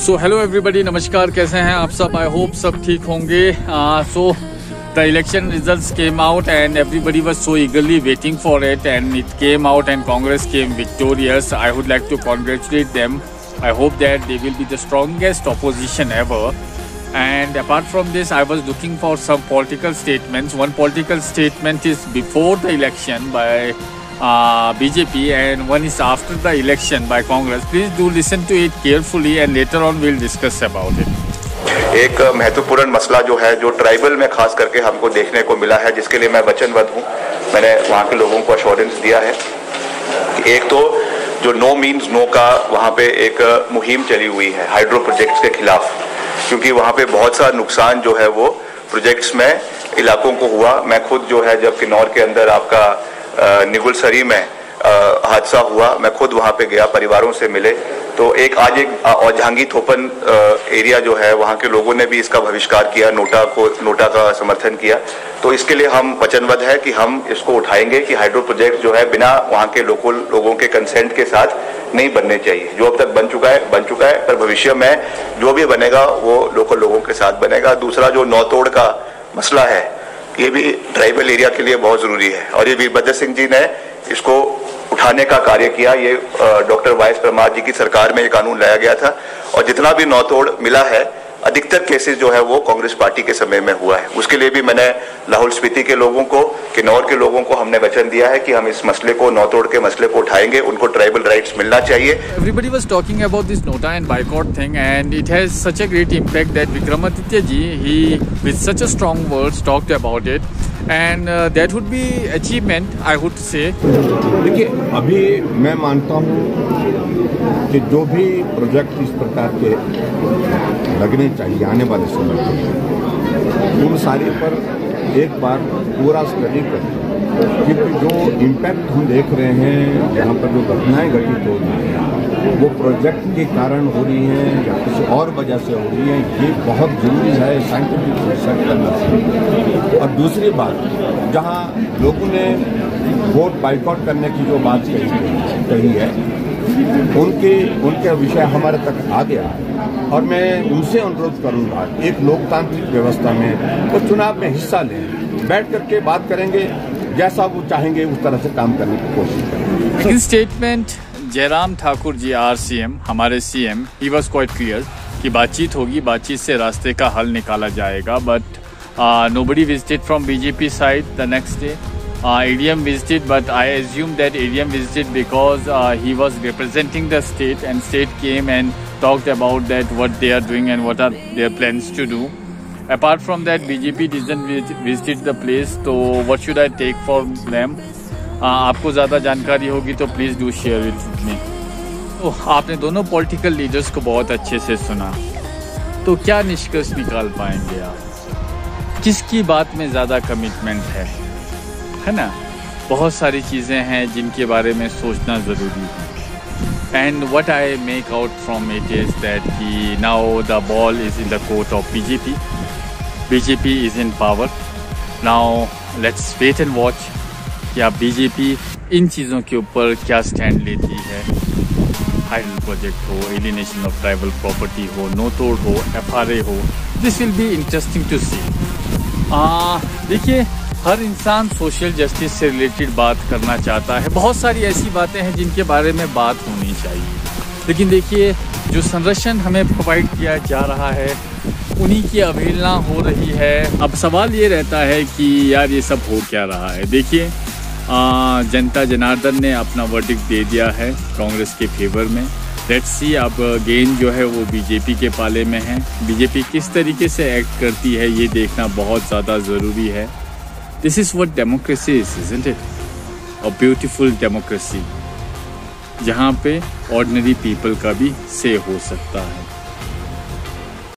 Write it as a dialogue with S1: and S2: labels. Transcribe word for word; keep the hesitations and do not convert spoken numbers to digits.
S1: So hello everybody, नमस्कार, कैसे हैं आप सब? आई होप सब ठीक होंगे। So the election results came out and everybody was so eagerly waiting for it and it came out and Congress came victorious. I would like to congratulate them. I hope that they will be the strongest opposition ever. And apart from this, I was looking for some political statements. One political statement is before the election by uh, B J P and one is after the election by Congress. Please do listen to it carefully and later on we'll discuss about it.
S2: एक महत्वपूर्ण मसला जो है, जो tribal में खास करके हमको देखने को मिला है, जिसके लिए मैं वचनबद्ध हूँ. मैंने वहाँ के लोगों को अश्योरेंस दिया है. एक तो जो नो मीन्स नो का वहाँ पे एक मुहिम चली हुई है हाइड्रो प्रोजेक्ट्स के खिलाफ, क्योंकि वहाँ पे बहुत सा नुकसान जो है वो प्रोजेक्ट्स में इलाकों को हुआ. मैं खुद जो है जब किन्नौर के अंदर आपका निगुलसरी में हादसा हुआ, मैं खुद वहाँ पे गया, परिवारों से मिले. तो एक आज एक औझांगी थोपन एरिया जो है, वहाँ के लोगों ने भी इसका बहिष्कार किया, नोटा को नोटा का समर्थन किया. तो इसके लिए हम वचनबद्ध है कि हम इसको उठाएंगे कि हाइड्रो प्रोजेक्ट जो है बिना वहाँ के लोकल लोगों के कंसेंट के साथ नहीं बनने चाहिए. जो अब तक बन चुका है बन चुका है पर भविष्य में जो भी बनेगा वो लोकल लोगों के साथ बनेगा. दूसरा जो नौतोड़ का मसला है, ये भी ट्राइबल एरिया के लिए बहुत जरूरी है और ये वीरभद्र सिंह जी ने इसको उठाने का कार्य किया. ये doctor Y S Parmar ji की सरकार में ये कानून लाया गया था और जितना भी नौतोड़ मिला है, अधिकतर केसेस जो है वो कांग्रेस पार्टी के समय में हुआ है. उसके लिए भी मैंने लाहौल स्पीति के लोगों को, किन्नौर के लोगों को हमने वचन दिया है कि हम इस मसले को, नौतोड़ के मसले को उठाएंगे. उनको ट्राइबल राइट्स मिलना चाहिए.
S1: Everybody was talking about this nota and boycott thing and it has such a great impact that Vikramaditya ji, he with such a strong words talked about it and uh, that would be achievement, I would say.
S3: देखिए, अभी मैं मानता हूँ कि जो भी project इस प्रकार के लगने चाहिए आने वाले समय में, उन सारे पर एक बार पूरा स्टडी करें, क्योंकि जो इम्पैक्ट हम देख रहे हैं, यहाँ पर जो घटनाएं घटित हो रही हैं, वो प्रोजेक्ट के कारण हो रही हैं या किसी और वजह से हो रही हैं. ये बहुत ज़रूरी है साइंटिफिक रिसर्च करना चाहिए. और दूसरी बात, जहाँ लोगों ने वोट बाइकआउट करने की जो बात कही कही है, उनके उनके विषय हमारे तक आ गया और मैं उनसे अनुरोध करूंगा, एक लोकतांत्रिक व्यवस्था में वो चुनाव में हिस्सा लें, बैठ करके बात करेंगे, जैसा वो चाहेंगे उस तरह से काम करने की कोशिश करेंगे.
S1: In statement Jairam Thakur ji, our C M, हमारे C M, he was quite clear कि बातचीत होगी, बातचीत से रास्ते का हल निकाला जाएगा. But nobody visited from BJP side the next day. Uh, A D M visited, but I assume that A D M visited because uh, he was representing the state and state came and talked about that what they are doing and what are their plans to do. Apart from that, B J P didn't visit the place, so what should I take from them? uh, आपको ज़्यादा जानकारी होगी तो please do share with me. तो आपने दोनों political leaders को बहुत अच्छे से सुना, तो क्या निष्कर्ष निकाल पाएंगे आप? किसकी बात में ज़्यादा कमिटमेंट है है ना? बहुत सारी चीज़ें हैं जिनके बारे में सोचना ज़रूरी है. And what I make out from it is that कि now the ball is in the court of BJP. BJP is in power now. Let's wait and watch कि आप बीजेपी इन चीज़ों के ऊपर क्या स्टैंड लेती है. हाइडल प्रोजेक्ट हो, एलिनेशन ऑफ ट्राइबल प्रॉपर्टी हो, नोतोड़ हो, एफ आर ए हो, this will be interesting to see. देखिए, हर इंसान सोशल जस्टिस से रिलेटेड बात करना चाहता है. बहुत सारी ऐसी बातें हैं जिनके बारे में बात होनी चाहिए, लेकिन देखिए जो संरक्षण हमें प्रोवाइड किया जा रहा है उन्हीं की अवहेलना हो रही है. अब सवाल ये रहता है कि यार ये सब हो क्या रहा है. देखिए, जनता जनार्दन ने अपना वर्डिक्ट दे दिया है कांग्रेस के फेवर में. लेट्स सी, अब गेंद जो है वो बीजेपी के पाले में है. बीजेपी किस तरीके से एक्ट करती है ये देखना बहुत ज़्यादा ज़रूरी है. This is what democracy is, isn't it? A beautiful democracy, जहाँ पे ordinary people का भी say हो सकता है.